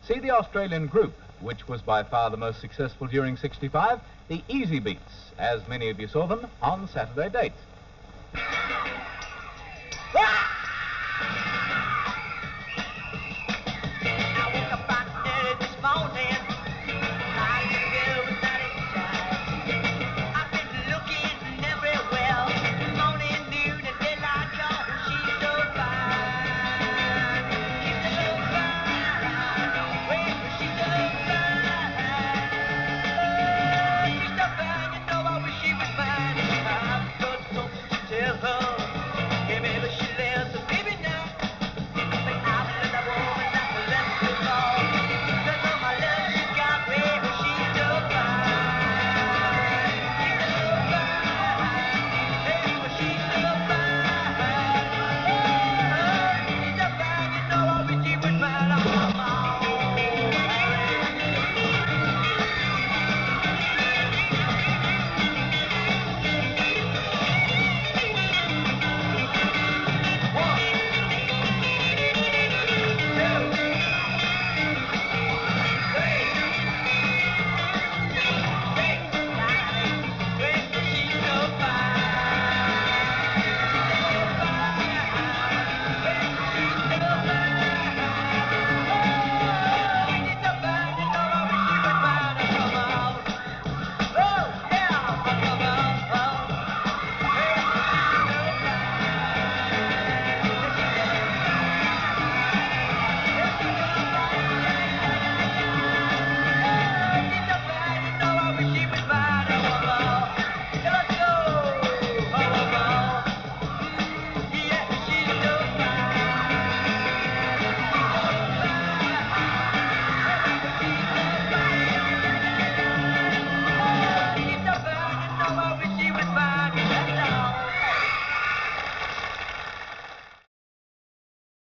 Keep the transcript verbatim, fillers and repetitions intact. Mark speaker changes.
Speaker 1: See the Australian group, which was by far the most successful during sixty-five, the Easy Beats, as many of you saw them on Saturday dates.